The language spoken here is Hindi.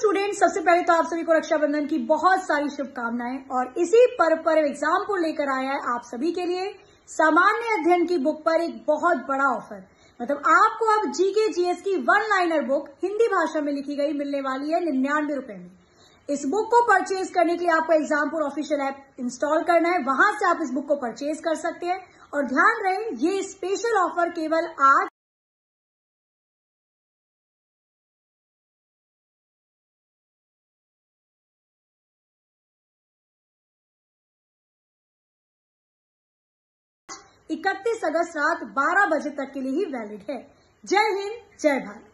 स्टूडेंट, सबसे पहले तो आप सभी को रक्षाबंधन की बहुत सारी शुभकामनाएं। और इसी पर्व पर एग्जाम को लेकर आया है आप सभी के लिए सामान्य अध्ययन की बुक पर एक बहुत बड़ा ऑफर। मतलब आपको अब जीके जीएस की वन लाइनर बुक हिंदी भाषा में लिखी गई मिलने वाली है 99 रुपए में। इस बुक को परचेज करने के लिए आपको एग्जामपुर ऑफिशियल ऐप इंस्टॉल करना है, वहां से आप इस बुक को परचेज कर सकते हैं। और ध्यान रहे, ये स्पेशल ऑफर केवल आज 31 अगस्त रात 12 बजे तक के लिए ही वैलिड है। जय हिंद, जय भारत।